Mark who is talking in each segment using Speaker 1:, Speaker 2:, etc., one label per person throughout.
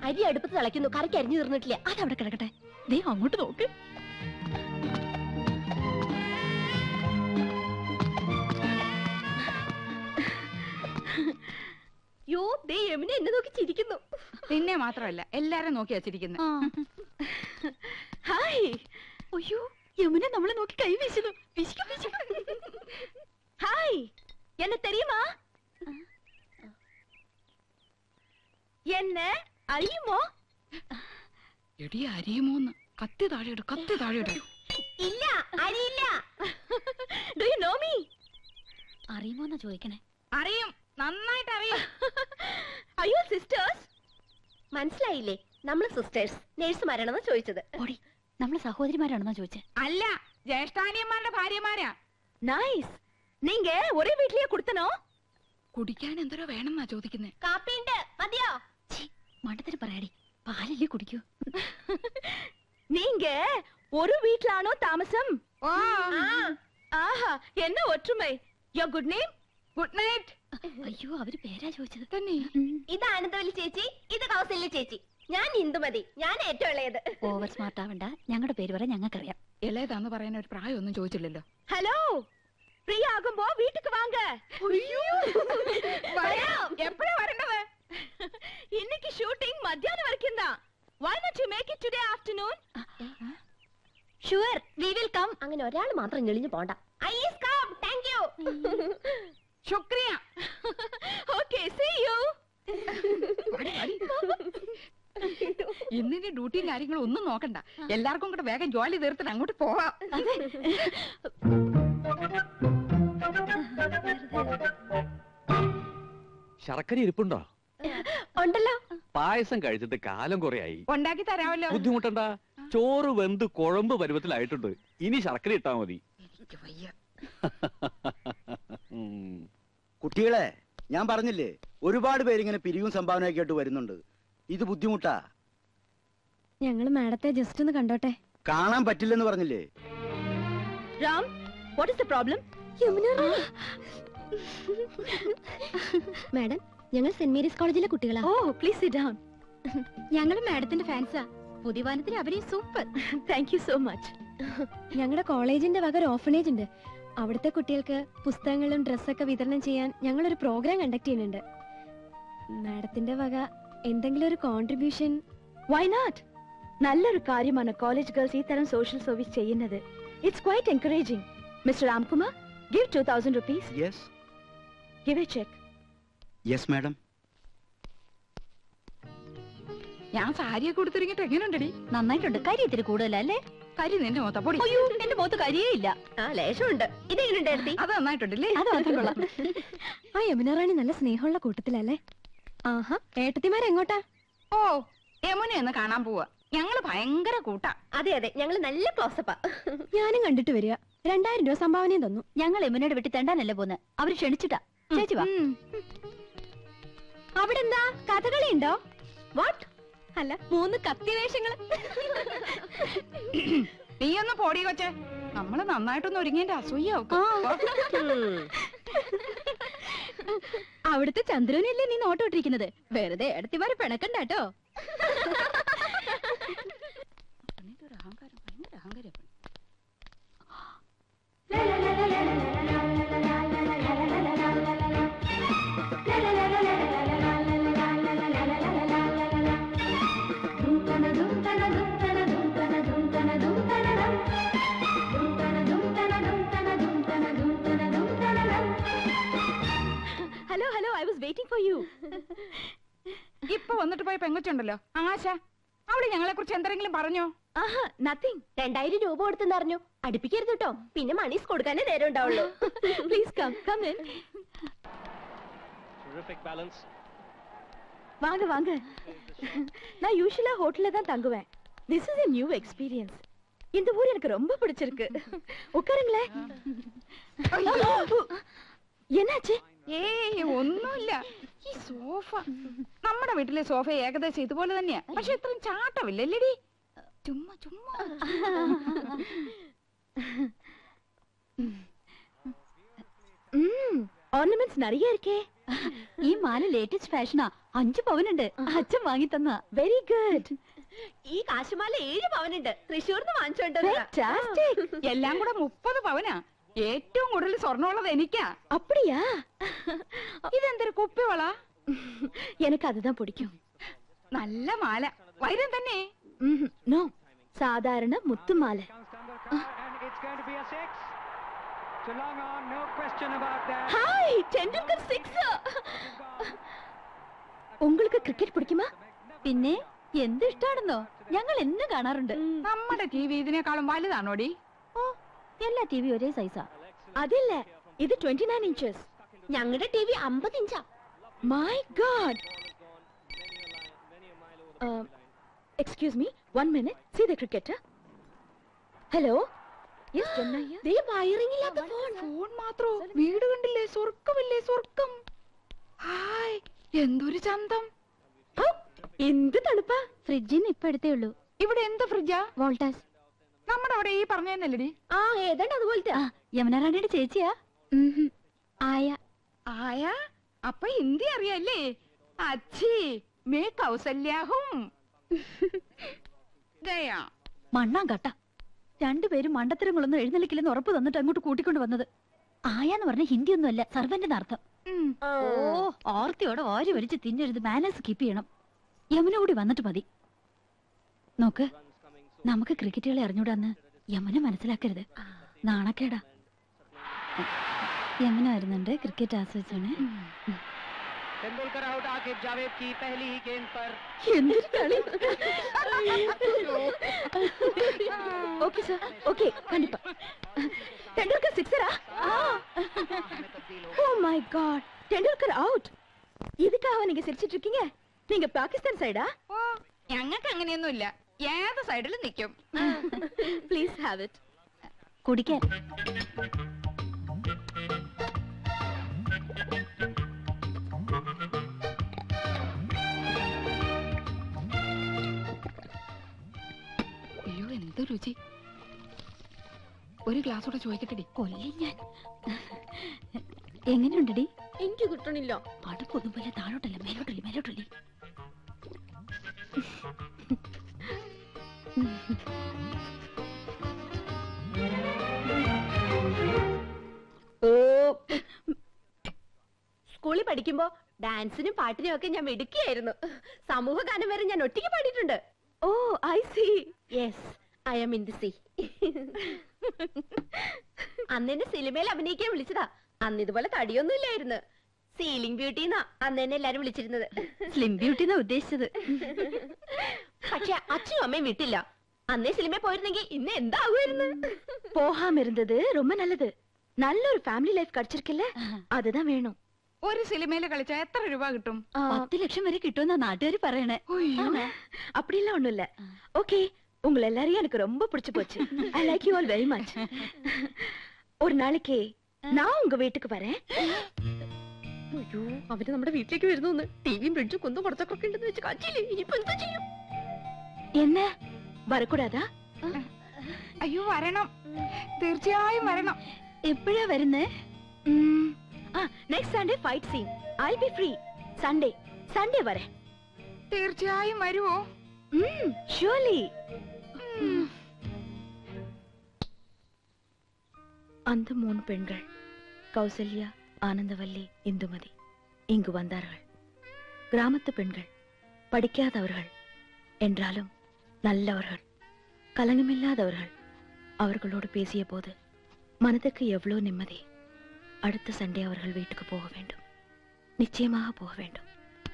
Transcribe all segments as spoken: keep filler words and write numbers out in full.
Speaker 1: അരി അടുപ്പത്ത് തിളയ്ക്കുന്നു, കറിക്ക് അരിഞ്ഞു തീർന്നിട്ടില്ല.
Speaker 2: അതവിടെ കിടക്കട്ടെ. ദേ അങ്ങോട്ട് നോക്ക്.
Speaker 1: യോ, ദേ യമുന എന്നെ നോക്കി ചിരിക്കുന്നു.
Speaker 3: നിന്നെ മാത്രമല്ല എല്ലാരും നോക്കി വച്ചിരിക്കുന്നു.
Speaker 2: ഹായ്. അയ്യോ, യമുന നമ്മളെ നോക്കി കൈ വീശുന്നു.
Speaker 1: ഹായ്, എന്നെ തെരിയുമാ? എന്നെ അറിയുമോ?
Speaker 3: എടി അറിയുമോന്ന്? കത്തി താഴെയിട്, കത്തി താഴെയിട്.
Speaker 1: ഇല്ല, അറിയില്ല. Do you know me?
Speaker 2: അറിയുമോന്നാ ചോദിക്കണേ.
Speaker 3: അറിയും, നന്നായിട്ട് അറിയും.
Speaker 1: അയ്യോ സിസ്റ്റേഴ്സ്, മനസ്സിലായില്ലേ? നമ്മള് സിസ്റ്റേഴ്സ് നേഴ്സുമാരാണെന്ന് ചോദിച്ചത്.
Speaker 2: ഓടി, നമ്മള് സഹോദരിമാരാണെന്നാ ചോദിച്ചേ.
Speaker 3: അല്ല, ജ്യേഷ്ഠാനിയന്മാരുടെ ഭാര്യമാരാ.
Speaker 1: നൈസ്. നീങ്ക ഒരേ വീട്ടിലേ കൊടുത്തനോ?
Speaker 3: കുടിക്കാൻ എന്തോരോ വേണമെന്നാ ചോദിക്കുന്നേ.
Speaker 1: കാപ്പിണ്ട്, മതിയോ?
Speaker 2: മണ്ടത്തിന് പറയാടി, പാലല്ലേ കുടിക്കൂ.
Speaker 1: നീങ്ക ഒരു വീട്ടിലാണോ താമസം?
Speaker 3: ആഹാ,
Speaker 1: എന്നെ ഒற்றுമൈ. യോ ഗുഡ് നെയിം?
Speaker 3: Good night.
Speaker 2: അയ്യോ, അവര് പേരാ ചോദിച്ചത്
Speaker 3: തന്നെ.
Speaker 1: ഇത് ആനന്ദവല്ലി ചേച്ചി, ഇത് കൗസല്യ ചേച്ചി. ഞാൻ ഇന്ദുമതി, ഞാൻ ഏറ്റവും ഇളയത്.
Speaker 2: ഓവർ സ്മാർട്ട് ആവണ്ട, ഞങ്ങളുടെ പേര് പറയാൻ ഞങ്ങൾക്കറിയാം.
Speaker 3: ഇളയതാന്ന് പറയാൻ ഒരു പ്രായമൊന്നും ചോദിച്ചില്ലല്ലോ.
Speaker 1: ഹലോ, ഫ്രീ ആകുമ്പോ വീട്ടിക്ക് വാങ്ക.
Speaker 3: എപ്പോഴാ വരേണ്ടത്?
Speaker 1: இன்னைக்கு ஷூட்டிங் மத்தியானம் வரைக்கும் தான். Why not you make it today afternoon? Sure, we will come. അങ്ങനെ ഒരാൾ മാത്രം ഞെളിഞ്ഞു പോണ്ട. I is come. Thank you.
Speaker 3: ശുക്രിയ.
Speaker 1: Okay, see you.
Speaker 3: ഇന്നിന്റെ ഡ്യൂട്ടിയും കാര്യങ്ങളും ഒന്നും നോക്കണ്ട. എല്ലാവർക്കും കൂടെ വേഗം ജോലി തീർത്തിട്ട് അങ്ങോട്ട് പോവാം.
Speaker 4: ശർക്കര ഇരിപ്പുണ്ടോ?
Speaker 1: ഉണ്ടല്ലോ.
Speaker 4: പായസം കഴിച്ചിട്ട് കാലം കുറയായി.
Speaker 3: ഉണ്ടാക്കി തരാമല്ലോ.
Speaker 4: ബുദ്ധിമുട്ടണ്ട, ചോറ് വെന്ത് കുഴമ്പ് പരുവത്തിലായിട്ടുണ്ട്. ഇനി ശർക്കര ഇട്ടാ മതി.
Speaker 5: കുട്ടികളെ, ഞാൻ പറഞ്ഞില്ലേ, ഒരുപാട് പേരിങ്ങനെ പിരിവും സംഭാവനയൊക്കെ ആയിട്ട് വരുന്നുണ്ട്. ഇത് ബുദ്ധിമുട്ടാ.
Speaker 1: ഞങ്ങൾ മാഡത്തെ ജസ്റ്റ് ഒന്ന് കണ്ടോട്ടെ.
Speaker 5: കാണാൻ പറ്റില്ലെന്ന് പറഞ്ഞില്ലേ?
Speaker 1: Ram, what is the problem? Madam, ഞങ്ങൾ സെന്റ് മേരീസ് കോളേജിലെ കുട്ടികളാ.
Speaker 2: ഓ, പ്ലീസ് സിറ്റ് ഡൗൺ. ഞങ്ങൾ മാഡത്തിന്റെ ഫാൻസാ. പുതിയ വാനത്തിൽ അവരെയും super.
Speaker 1: Thank you so much. ഞങ്ങളുടെ കോളേജിന്റെ വക ഒരു ഓർഫനേജ് ഉണ്ട്. അവിടുത്തെ കുട്ടികൾക്ക് പുസ്തകങ്ങളും ഡ്രസ്സൊക്കെ വിതരണം ചെയ്യാൻ ഞങ്ങളൊരു പ്രോഗ്രാം കണ്ടക്ട് ചെയ്യുന്നുണ്ട്. മാഡത്തിന്റെ വക എന്തെങ്കിലും ഒരു കോൺട്രിബ്യൂഷൻ.
Speaker 2: Why not? നല്ലൊരു കാര്യമാണ് കോളേജ് ഗേൾസ് ഈ തരം സോഷ്യൽ സർവീസ് ചെയ്യുന്നത്. It's quite encouraging. Mister Ramkumar, give two thousand rupees.
Speaker 5: Yes.
Speaker 2: Give a check.
Speaker 5: Yes, madam.
Speaker 3: ഞാൻ സാരിയൊക്കെ കൊടുത്തിരിക്കട്ടെ. എങ്ങനെയുണ്ടടി?
Speaker 2: നന്നായിട്ടുണ്ട്. കരി ഇത്തിരി കൂടുതലല്ലേ?
Speaker 3: കരി നിന്റെ മൊത്ത പൊടി.
Speaker 2: അയ്യോ, എന്റെ മുഖത്ത് കരിയേ ഇല്ല.
Speaker 1: ആ, ലേശമുണ്ട്. ഇതെങ്ങനെയുണ്ടായിരുന്നു?
Speaker 3: അത് നന്നായിട്ടുണ്ടല്ലേ?
Speaker 2: അത് മാത്രം കൊള്ളാം.
Speaker 1: ആ യമുന റാണി നല്ല സ്നേഹമുള്ള കൂട്ടത്തിലല്ലേ? ആഹാ, ഏട്ടത്തിമാരെങ്ങോട്ടാ?
Speaker 3: ഓ, യമുനെ ഒന്ന് കാണാൻ പോവാ. ഞങ്ങള് ഭയങ്കര കൂട്ടാ.
Speaker 1: അതെ അതെ, ഞങ്ങള് നല്ല ക്ലോസപ്പാ.
Speaker 2: ഞാനും കണ്ടിട്ട് വരിക. രണ്ടായിരം രൂപ സംഭാവനയും തന്നു. ഞങ്ങൾ യമുനയുടെ വെട്ടി തെണ്ടാനല്ലേ പോന്ന്. അവര് ക്ഷണിച്ചിട്ടാ. ചേച്ചി വാ.
Speaker 1: അവിടെ എന്താ കഥകളി ഉണ്ടോ? വാട്ട്? അല്ല, മൂന്ന് കത്തി വേഷങ്ങള്.
Speaker 3: നീ ഒന്ന് പോടി കൊച്ചേ. നമ്മള് നന്നായിട്ടൊന്ന് ഒരുങ്ങിന്റെ അസൂയാവും.
Speaker 2: അവിടുത്തെ ചന്ദ്രനല്ലേ നീ നോട്ടോട്ടിരിക്കുന്നത്? വെറുതെ എടുത്തിമാരെ പിണക്കണ്ടാട്ടോ.
Speaker 3: അഹങ്കാരം, ഭയങ്കര അഹങ്കാരം.
Speaker 2: Hello hello, I was waiting for you.
Speaker 3: ഇപ്പൊ വന്നിട്ട് പോയ പെങ്കൊച്ചുണ്ടല്ലോ ആശ, അവിടെ ഞങ്ങളെ കുറിച്ച് എന്തെങ്കിലും പറഞ്ഞോ?
Speaker 1: ആഹാ, നത്തിങ്. രണ്ടായിരം രൂപ കൊടുത്തെന്ന് അറിഞ്ഞു. അടുപ്പിക്കരുത് കേട്ടോ, പിന്നെ മണീസ് കൊടുക്കാനേ നേരം ഉണ്ടാവുള്ളൂ.
Speaker 2: Please come come in. வாங்க வாங்க. நான் யூசுவலா ஹோட்டல்ல தான் தங்குவேன். This is a new experience. இந்த ஊர் எனக்கு ரொம்ப பிடிச்சிருக்கு. உட்காருங்களே. என்னாச்சு?
Speaker 3: ഏയ് ഒന്നുമില്ല. ഈ സോഫ, നമ്മുടെ വീട്ടിലെ സോഫ ഏകദേശം ഇതുപോലെ തന്നെയാ. പക്ഷെ ഇത്രയും ചാട്ടമില്ലല്ലേടി. ചുമ്മാ ചുമ്മാ.
Speaker 2: ம், ornaments நிறைய இருக்கே. ഈ മാല ലേറ്റസ്റ്റ് ഫാഷനാ. അഞ്ചു പവനുണ്ട്. അച്ഛൻ വാങ്ങി തന്ന. Very good.
Speaker 1: ഈ കാശുമാല ഏഴ് പവനുണ്ട്. തൃശ്ശൂർന്ന് വാങ്ങിച്ചോണ്ട്
Speaker 3: എല്ലാം കൂടെ മുപ്പത് പവനാ. ഏറ്റവും കൂടുതൽ സ്വർണ്ണമുള്ളത് എനിക്കാ.
Speaker 2: அப்படியா?
Speaker 3: ഇതെന്തൊരു കുപ്പിവള?
Speaker 2: எனக்கு அதுதான் பிடிக்கும்.
Speaker 3: നല്ല മാല. വൈരം തന്നെ?
Speaker 2: നോ, സാധാരണ മുത്തുമാല. Hi, Tendulkar six. உங்களுக்கு ക്രിക്കറ്റ് പിടിക്കുമാ? പിന്നെ എന്ത് ഇഷ്ടാണെന്നോ, ഞങ്ങൾ എന്നും കാണാറുണ്ട്.
Speaker 3: നമ്മുടെ ടി വി ഇതിനേക്കാളും വലുതാണോടി?
Speaker 2: ഓ, എല്ലാ ടി വി ഒരേ സൈസാ. അതില്ല, ഇത് ട്വന്റി നയൻ ഇഞ്ചസ്.
Speaker 1: ഞങ്ങളുടെ ടി വി അമ്പത് ഇഞ്ചാ.
Speaker 2: My god. Excuse me, one minute. See the cricket. Hello.
Speaker 3: Phone മാത്രോ? വീട് കണ്ടില്ലേ? സ്വർഗമില്ലേ? സ്വർഗം. ഹായ്, എന്തൊരു ചന്തം.
Speaker 2: എന്ത് തണുപ്പാ. ഫ്രിഡ്ജിന് ഇപ്പൊ എടുത്തേ ഉള്ളൂ.
Speaker 3: ഇവിടെ എന്ത് ഫ്രിഡ്ജാ?
Speaker 2: വോൾട്ടാസ്.
Speaker 3: നമ്മുടെ അവിടെ ഈ പറഞ്ഞല്ലേ?
Speaker 2: ആ, ഏതാണ്ട് അതുപോലത്തെ. യമുന റാണിയുടെ ചേച്ചിയാ. ആയ.
Speaker 3: ആയ? അപ്പൊ ഹിന്ദി അറിയാല്ലേ? അച്ഛി മേ കൗസല്യാഹും. ഗയാ.
Speaker 2: മണ്ണാൻ കട്ട. രണ്ടുപേരും മണ്ടത്തരങ്ങളൊന്നും എഴുന്നള്ളിക്കില്ലെന്ന് ഉറപ്പ് തന്നിട്ട് അങ്ങോട്ട് കൂട്ടിക്കൊണ്ട് വന്നത്. ആയാന്ന് പറഞ്ഞ ഹിന്ദി ഒന്നും അല്ല, സർവന്റ് അർത്ഥം. ഓ, ഓർത്തിയോടെ ഓരി വരിച്ച് തിന്നരുത്. മാനേഴ്സ് കീപ്പ് ചെയ്യണം. യമുന കൂടി വന്നിട്ട് മതി. നോക്ക്, നമുക്ക് ക്രിക്കറ്റ് കളി അറിഞ്ഞൂടാന്ന് യമുന മനസ്സിലാക്കരുത്. നാണക്കേടാ. യമുന വരുന്നുണ്ട്. ക്രിക്കറ്റ് ആസ്വദിച്ചാണ്. എന്തൊരു കളി. ஓகே சார், ஓகே, கண்டிப்பா. டெண்டுல்கர் சிக்ஸரா? Oh my god, Tendulkar out. இதுக்காக நீங்க சிரிச்சிட்டு இருக்கீங்க? நீங்க பாகிஸ்தான் சைடா?
Speaker 3: ഓ, ഞങ്ങൾക്ക് അങ്ങനെയൊന്നുമില്ല. ഏത് സൈഡിലും നിൽക്കും.
Speaker 2: Please have it. കുടിക്കാൻ.
Speaker 3: അയ്യോ, എന്ത് രുചി. ഒരു ഗ്ലാസ് കൂടെ ചോദിക്കട്ടെടി.
Speaker 2: കൊല്ലി ഞാൻ. എങ്ങനെയുണ്ടടി?
Speaker 1: എനിക്ക് കിട്ടണില്ല.
Speaker 2: പടപ്പൊന്നും പോലെ താഴോട്ടല്ല, മേലോട്ടല്ലേ, മേലോട്ടല്ലേ.
Speaker 1: സ്കൂളിൽ പഠിക്കുമ്പോ ഡാൻസിനും പാട്ടിനും ഒക്കെ ഞാൻ മിടുക്കിയായിരുന്നു. സമൂഹ ഗാനം വരെ ഞാൻ ഒറ്റയ്ക്ക് പാടിയിട്ടുണ്ട്.
Speaker 2: Oh, I see.
Speaker 1: Yes, I am in the sea. അന്ന് എന്നെ സിനിമയിൽ അഭിനയിക്കാൻ വിളിച്ചതാ. അന്ന് ഇതുപോലെ തടിയൊന്നും ഇല്ലായിരുന്നു. സീലിംഗ് ബ്യൂട്ടി എന്നാ അന്ന് എന്നെ എല്ലാരും വിളിച്ചിരുന്നത്.
Speaker 2: സ്ലിം ബ്യൂട്ടി എന്നാ ഉദ്ദേശിച്ചത്.
Speaker 1: പക്ഷെ അച്ഛനും അമ്മയും വിട്ടില്ല. അന്നേ സിനിമയിൽ പോയിരുന്നെങ്കിൽ ഇന്ന് എന്താകുമായിരുന്നു.
Speaker 2: போகாம இருந்தது ரொம்ப நல்லது. நல்ல ஒரு ஃபேமிலி லைஃப் கிடைச்சிருக்குல்ல, அதுதான் வேணும்.
Speaker 3: ഒരു സിനിമയിൽ കളിച്ചാ എത്ര രൂപ കിട്ടും?
Speaker 2: പത്ത് ലക്ഷം വരെ കിട്ടുമെന്നാ നാട്ടുകാർ പറയണേ.
Speaker 1: அப்படிலாம் ஒண்ணும் இல்ல. ஓகே, உங்களை எல்லாரையும் எனக்கு ரொம்ப பிடிச்சு போச்சு. I like you all very much. ஒரு நாளைக்கு நான் உங்க வீட்டுக்கு வரேன். അയ്യോ, അവര് നമ്മുടെ വീട്ടിലേക്ക് വരുന്നു. ടിവിയും ഫ്രിഡ്ജും കുന്നും പുറത്തൊക്കെ ഉണ്ടെന്ന് വെച്ച് കാച്ചില്ലേ. ഇനിയിപ്പോ എന്താ ചെയ്യും?
Speaker 2: என்ன வரக்கூடாதா?
Speaker 3: അയ്യോ, വരണം. തീർച്ചയായും വരണം.
Speaker 2: എപ്പോഴാ വരുന്നേ?
Speaker 1: Next Sunday fight scene. I be free. Sunday Sunday വരെ.
Speaker 3: തീർച്ചയായും വരുവോ?
Speaker 1: ഷുവർലി.
Speaker 2: அந்த மூணு பெண்கள் கௌசல்யா, ஆனந்தவல்லி, இந்துமதி இங்கு வந்தார்கள். கிராமத்து பெண்கள், படிக்காதவர்கள் என்றாலும் நல்லவர்கள், கலங்கமில்லாதவர்கள். அவர்களோடு பேசிய போது மனதுக்கு எவ்வளவு நிம்மதி. அடுத்த சண்டே அவர்கள் வீட்டுக்கு போக வேண்டும். நிச்சயமாக போக வேண்டும்.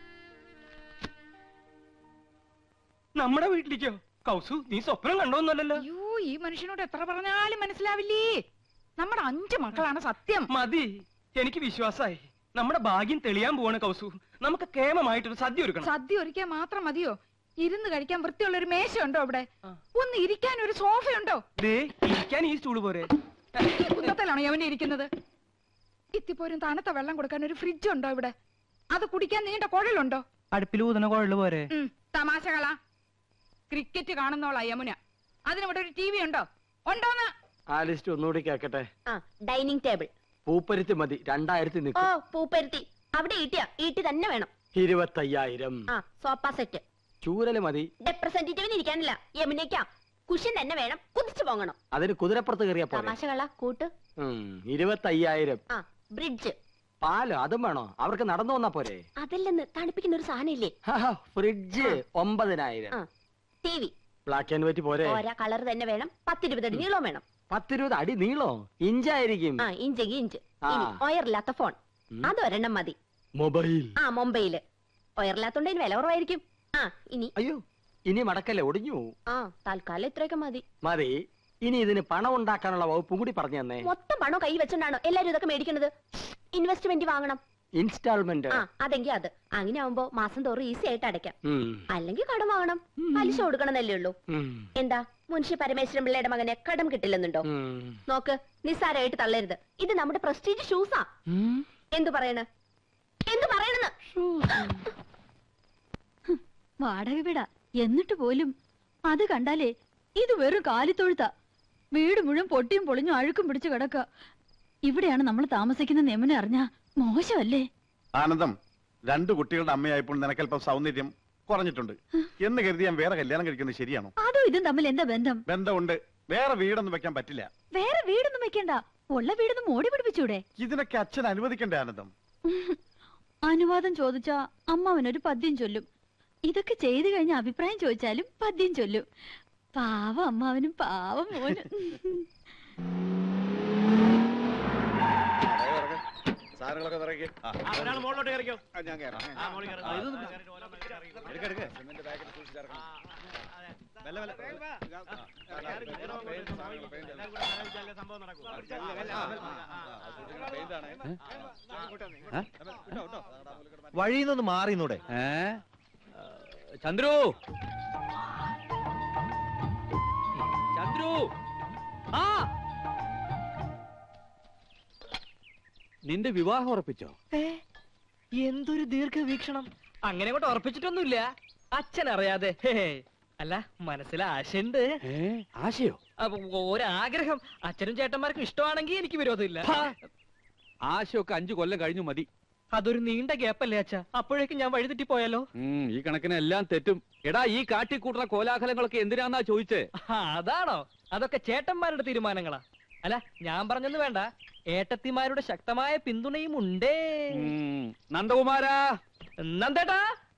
Speaker 6: നമ്മുടെ വീട്ടിലേക്കോ? കൗസു, നീ സ്വപ്നം കണ്ടോന്നല്ലോ.
Speaker 3: അയ്യോ, ഈ മനുഷ്യനോട് എത്ര പറഞ്ഞാലും മനസ്സിലാവില്ലേ. നമ്മുടെ അഞ്ചു മക്കളാണ് സത്യം.
Speaker 6: മതി, എനിക്ക് വിശ്വാസായി. നമ്മുടെ ഭാഗ്യം തെളിയാൻ പോവാണ് കൗസു. നമുക്ക് കേമമായിട്ടൊരു സദ്യ ഒരുക്കണം.
Speaker 3: സദ്യ ഒരുക്കാൻ മാത്രം മതിയോ? ഇരുന്ന് കഴിക്കാൻ വൃത്തിയുള്ള ഒരു മേശയുണ്ടോ അവിടെ? ഒന്ന് ഇരിക്കാൻ ഒരു സോഫയുണ്ടോ?
Speaker 6: ഇരിക്കാൻ ഈ സ്റ്റൂള് പോരെ?
Speaker 3: കുന്നത്തിലാണോ അവനെ ഇരിക്കുന്നത്? ഇത്തിപ്പോരും തണുത്ത വെള്ളം കൊടുക്കാൻ ഒരു ഫ്രിഡ്ജ് ഉണ്ടോ ഇവിടെ? അത് കുടിക്കാൻ നീണ്ട കുഴലുണ്ടോ?
Speaker 6: അടുപ്പിൽ ഊതുന്ന കുഴല് പോരെ?
Speaker 3: തമാശകളാ. ക്രിക്കറ്റ് കാണുന്നോളാ യമുന. അതിനിവിടെ ഒരു ടി വി ഉണ്ടോ? ഉണ്ടോന്ന്
Speaker 5: ആ ലിസ്റ്റ് ഒന്നുകൂടി കേക്കട്ടെ.
Speaker 1: Dining table.
Speaker 5: പൂപ്പരുത്തി മതി, രണ്ടായിരത്തി
Speaker 1: ഓ, പൂപ്പരുത്തി.
Speaker 7: അവിടെ ഈട്ടിയാ ഈട്ടി തന്നെ വേണം.
Speaker 5: ഇരുപത്തയ്യായിരം.
Speaker 7: ആ സോഫ സെറ്റ്.
Speaker 5: ചൂരല് മതി.
Speaker 7: റെപ്രസെന്റേറ്റീവിന് ഇരിക്കാനില്ല, യമുനയ്ക്കാ. കുഷൻ തന്നെ വേണം, കുതിച്ചു പോകണം.
Speaker 5: അതിന് കുതിരപ്പുറത്ത് കയറിയ
Speaker 7: തമാശകള കൂട്ട്.
Speaker 5: ഇരുപത്തയ്യായിരം.
Speaker 7: ആ ബ്രിഡ്ജ്.
Speaker 5: പാലോ അതും വേണോ? അവർക്ക് നടന്നു വന്നാ പോരെ?
Speaker 7: അതല്ലെന്ന് തണുപ്പിക്കുന്ന ഒരു സാധനം ഇല്ലേ?
Speaker 5: ഫ്രിഡ്ജ് ഒമ്പതിനായിരം.
Speaker 7: T V
Speaker 5: black and white പോരെ?
Speaker 7: ഓരോ കളർ തന്നെ വേണം. പത്തിരുപത് അടി നീളം വേണം.
Speaker 5: പത്തിരുപത് അടി നീളോ? ഇഞ്ചായിരിക്കും.
Speaker 7: ആ ഇഞ്ചെങ്കിൽ ഇഞ്ച്. ഒയറില്ലാത്ത ഫോൺ അതൊരെണ്ണം മതി.
Speaker 5: മൊബൈൽ.
Speaker 7: ആ മൊബൈല് ഒയറില്ലാത്തോണ്ട് അതിന് വില കുറവായിരിക്കും. ആ ഇനി
Speaker 5: അയ്യോ ഇനി മടക്കല്ലേ, ഒടിഞ്ഞു.
Speaker 7: ആ തൽക്കാലം ഇത്രയൊക്കെ മതി.
Speaker 5: മതി. ഇനി ഇതിന് പണം ഉണ്ടാക്കാനുള്ള വകുപ്പും കൂടി പറഞ്ഞു തന്നെ.
Speaker 7: മൊത്തം പണം കൈ വെച്ചോണ്ടാണോ എല്ലാരും ഇതൊക്കെ മേടിക്കുന്നത്? ഇൻവെസ്റ്റ്മെന്റ് വാങ്ങണം.
Speaker 5: ഇൻസ്റ്റാൾമെന്റ്.
Speaker 7: ആ അതെങ്കിൽ അത്. അങ്ങനെ ആവുമ്പോ മാസം തോറും ഈസി ആയിട്ട് അടയ്ക്കാം. അല്ലെങ്കിൽ കടം വാങ്ങണം, പലിശ കൊടുക്കണമെന്നല്ലേ ഉള്ളൂ. എന്താ മുൻഷി പരമേശ്വരൻ പിള്ളയുടെ മകനെ കടം കിട്ടില്ലെന്നുണ്ടോ? നോക്ക്, നിസ്സാരമായിട്ട് തള്ളരുത്. ഇത് നമ്മുടെ പ്രസ്റ്റീജ് ഷൂസാ. എന്തു പറയണ എന്തു പറയണെന്ന്?
Speaker 2: വാടക വീടാ എന്നിട്ട് പോലും അത് കണ്ടാലേ ഇത് വെറും കാലിത്തൊഴുത്ത. വീട് മുഴുവൻ പൊട്ടിയും പൊളിഞ്ഞും അഴുക്കും പിടിച്ചു കിടക്ക. ഇവിടെയാണ് നമ്മൾ താമസിക്കുന്ന നെമനെ അറിഞ്ഞാ മോശമല്ലേ?
Speaker 8: ആനന്ദം, രണ്ടു കുട്ടികളുടെ അമ്മയായപ്പോൾ നിനക്കല്പം സൗന്ദര്യം കുറഞ്ഞിട്ടുണ്ട് എന്ന് കരുതി ഞാൻ വേറെ കല്യാണം കഴിക്കുന്നത് ശരിയാണോ?
Speaker 2: അതും ഇതും തമ്മിൽ എന്താ ബന്ധം?
Speaker 8: ബന്ധമുണ്ട്. വേറെ വീടൊന്നും വെക്കാൻ പറ്റില്ല.
Speaker 2: വേറെ വീടൊന്നും വെക്കണ്ട, ഉള്ള വീടൊന്നും മോടി പിടിപ്പിച്ചൂടെ?
Speaker 8: ഇതിനൊക്കെ അച്ഛൻ അനുവദിക്കണ്ടേ ആനന്ദം?
Speaker 2: അനുവാദം ചോദിച്ചാ അമ്മാവനൊരു പദ്യം ചൊല്ലും. ഇതൊക്കെ ചെയ്തു കഴിഞ്ഞ അഭിപ്രായം ചോദിച്ചാലും പദ്യം ചൊല്ലും. പാവം അമ്മാവനും പാവം മോനും.
Speaker 9: വഴിന്നൊന്ന് മാറിന്നൂടെ?
Speaker 4: ചന്ദ്രു ചന്ദ്രു ആ നിന്റെ വിവാഹം ഉറപ്പിച്ചോ?
Speaker 6: എന്തൊരു ദീർഘവീക്ഷണം. അങ്ങനെ കൊണ്ട് ഉറപ്പിച്ചിട്ടൊന്നുമില്ല, അച്ഛൻ അറിയാതെ. അല്ല, മനസ്സിൽ ആശയുണ്ട്.
Speaker 4: ആശയോ?
Speaker 6: ഒരാഗ്രഹം. അച്ഛനും ചേട്ടന്മാർക്കും ഇഷ്ടമാണെങ്കിൽ എനിക്ക് വിരോധമില്ല.
Speaker 4: ആശയൊക്കെ അഞ്ചു കൊല്ലം കഴിഞ്ഞു മതി.
Speaker 6: അതൊരു നീണ്ട ഗ്യാപ്പല്ലേ അച്ഛാ? അപ്പോഴേക്കും ഞാൻ വഴിതെറ്റി പോയാലോ?
Speaker 4: ഈ കണക്കിന് എല്ലാം തെറ്റും. എടാ, ഈ കാട്ടിക്കൂട്ടുന്ന കോലാഹലങ്ങളൊക്കെ എന്തിനാന്നാ ചോദിച്ചേ?
Speaker 6: അതാണോ? അതൊക്കെ ചേട്ടന്മാരുടെ തീരുമാനങ്ങളാ. അല്ല, ഞാൻ പറഞ്ഞെന്ന് വേണ്ട, ഏട്ടത്തിമാരുടെ ശക്തമായ പിന്തുണയും ഉണ്ടേ.
Speaker 4: നന്ദകുമാരാ,
Speaker 6: നന്ദേട്ടാ,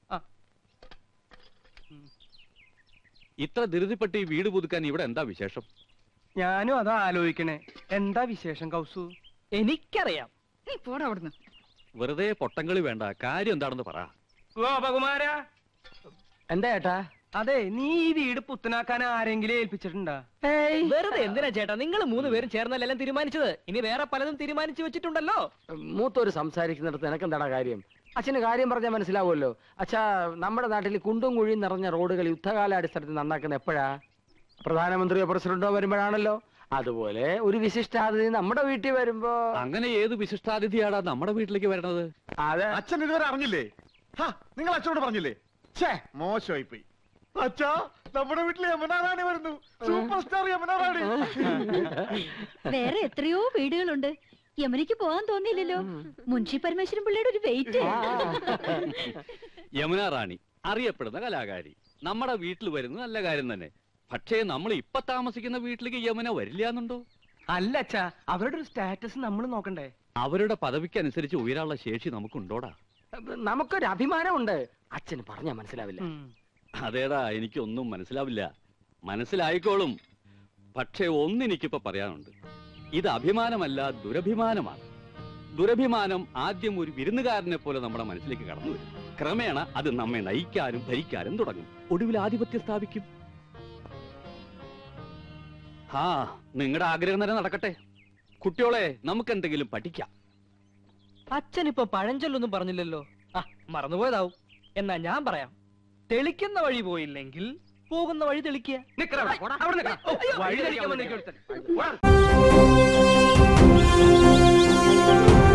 Speaker 4: ഇത്ര ധൃതിപ്പെട്ട് ഈ വീട് പുതുക്കാൻ ഇവിടെ എന്താ വിശേഷം?
Speaker 6: ഞാനും അതാ ആലോചിക്കണേ. എന്താ വിശേഷം കൗസു? എനിക്കറിയാം.
Speaker 3: നീ പോടാ അവിടുന്ന്.
Speaker 4: വെറുതെ പൊട്ടങ്കളി വേണ്ട, കാര്യം എന്താണെന്ന് പറ.
Speaker 6: ഗോപകുമാര,
Speaker 5: എന്താ ഏട്ടാ?
Speaker 6: അതെ, നീ ഈ വീട് പുത്തനാക്കാൻ ആരെങ്കിലും ഏൽപ്പിച്ചിട്ടുണ്ടാ? വെറുതെ എന്തിനാ ചേട്ടാ, നിങ്ങൾ മൂന്ന് പേരും ചേർന്നല്ലെല്ലാം തീരുമാനിച്ചത്. ഇനി വേറെ പലതും തീരുമാനിച്ചു വെച്ചിട്ടുണ്ടല്ലോ.
Speaker 5: മൂത്തോര് സംസാരിക്കുന്നിടത്ത് എനക്കെന്താടാ കാര്യം? അച്ഛന് കാര്യം പറഞ്ഞാൽ മനസ്സിലാവുമല്ലോ. അച്ഛാ, നമ്മുടെ നാട്ടിൽ കുണ്ടും കുഴിയും നിറഞ്ഞ റോഡുകൾ യുദ്ധകാലാടിസ്ഥാനത്തിൽ നന്നാക്കുന്ന എപ്പോഴാ? പ്രധാനമന്ത്രിയോ പ്രസിഡന്റോ വരുമ്പോഴാണല്ലോ. അതുപോലെ ഒരു വിശിഷ്ടാതിഥി നമ്മുടെ വീട്ടിൽ വരുമ്പോ.
Speaker 4: അങ്ങനെ ഏത് വിശിഷ്ടാതിഥിയാടാ നമ്മുടെ വീട്ടിലേക്ക് വരണത്?
Speaker 8: അതെ, അച്ഛൻ ഇതുവരെ അറിഞ്ഞില്ലേ? നിങ്ങൾ അച്ഛനോട് പറഞ്ഞില്ലേ? ഛേ, മോശമായി പോയി. അച്ഛാ, നമ്മുടെ വീട്ടിൽ യമുനാറാണി വരുന്നു. Super star Yamunarani.
Speaker 2: വേറെ എത്രയോ വീടുകളുണ്ട്. യമുനയ്ക്ക് പോകാൻ തോന്നിയില്ലല്ലോ. മുൻഷി പരമേശ്വരൻ പിള്ളയുടെ ഒരു വെയിറ്റ്.
Speaker 4: യമുന റാണി അറിയപ്പെടുന്ന കലാകാരി നമ്മുടെ വീട്ടിൽ വരുന്നത് നല്ല കാര്യം തന്നെ. പക്ഷേ നമ്മൾ ഇപ്പൊ താമസിക്കുന്ന വീട്ടിലേക്ക് യമുന വരില്ല എന്നുണ്ടോ?
Speaker 6: അല്ല അച്ഛാ, അവരുടെ ഒരു സ്റ്റാറ്റസ് നമ്മൾ നോക്കണ്ടേ?
Speaker 4: അവരുടെ പദവിക്ക് അനുസരിച്ച് ഉയരാനുള്ള ശേഷി നമുക്കുണ്ടോടാ?
Speaker 5: നമുക്കൊരു അഭിമാനമുണ്ട്. അച്ഛന് പറഞ്ഞാ മനസ്സിലാവില്ല.
Speaker 4: അതേടാ, എനിക്കൊന്നും മനസ്സിലാവില്ല. മനസ്സിലായിക്കോളും. പക്ഷേ ഒന്നെനിക്കിപ്പോ പറയാനുണ്ട്. ഇത് അഭിമാനമല്ല, ദുരഭിമാനമാണ്. ദുരഭിമാനം ആദ്യം ഒരു വിരുന്നുകാരനെ പോലെ നമ്മുടെ മനസ്സിലേക്ക് കടന്നു വരും. ക്രമേണ അത് നമ്മെ നയിക്കാനും ഭരിക്കാനും തുടങ്ങും. ഒടുവിൽ ആധിപത്യം സ്ഥാപിക്കും. ആ, നിങ്ങളുടെ ആഗ്രഹം തന്നെ നടക്കട്ടെ. കുട്ടിയോളെ, നമുക്ക് എന്തെങ്കിലും പഠിക്കാം.
Speaker 6: അച്ഛനിപ്പോ പഴഞ്ചൊല്ലൊന്നും പറഞ്ഞില്ലല്ലോ. ആ, മറന്നുപോയതാവും. എന്നാ ഞാൻ പറയാം. തെളിക്കുന്ന വഴി പോയില്ലെങ്കിൽ പോകുന്ന വഴി തെളിക്കുക. വഴി തെളിക്കാൻ